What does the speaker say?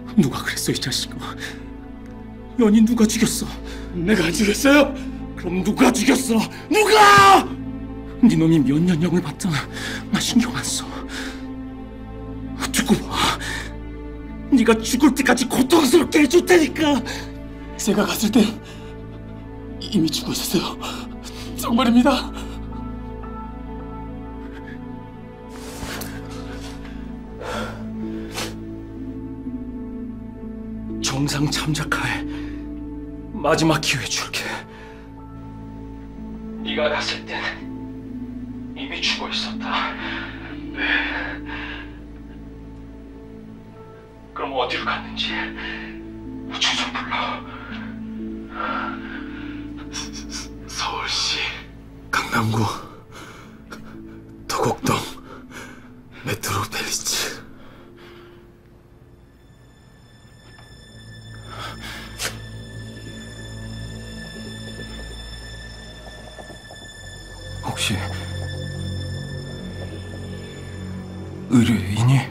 누가 그랬어, 이 자식아? 연희 누가 죽였어? 내가 안 죽였어요? 그럼 누가 죽였어? 누가? 네 놈이 몇 년 형을 봤잖아. 나 신경 안 써. 두고 봐. 네가 죽을 때까지 고통스럽게 해줄 테니까. 제가 갔을 땐 이미 죽어 있었어요. 정말입니다. 정상 참작할 마지막 기회 줄게. 네가 갔을 땐 이미 죽어 있었다. 그럼 어디로 갔는지 주소 불러. 서울시 강남구 도곡동 메트로 팰리스. 혹시 의뢰인이?